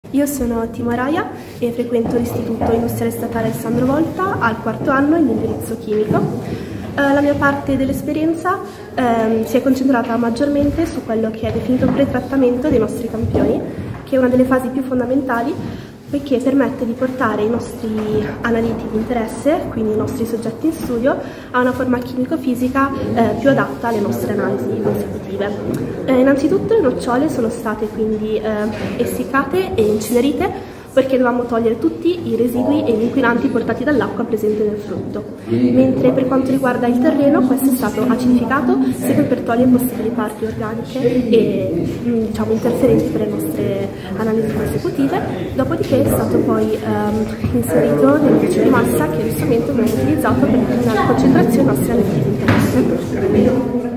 Io sono Timo Araia e frequento l'Istituto Industriale Statale Alessandro Volta al quarto anno in indirizzo chimico. La mia parte dell'esperienza si è concentrata maggiormente su quello che è definito pretrattamento dei nostri campioni, che è una delle fasi più fondamentali poiché permette di portare i nostri analiti di interesse, quindi i nostri soggetti in studio, a una forma chimico-fisica più adatta alle nostre analisi consecutive. Innanzitutto le nocciole sono state quindi essiccate e incenerite perché dovevamo togliere tutti i residui e gli inquinanti portati dall'acqua presente nel frutto. Mentre per quanto riguarda il terreno, questo è stato acidificato sempre per togliere possibili parti organiche e interferenti per le nostre analisi consecutive. Dopodiché è stato poi inserito nel liquido di massa che giustamente viene utilizzato per determinare la concentrazione dei nostri analiti di interesse.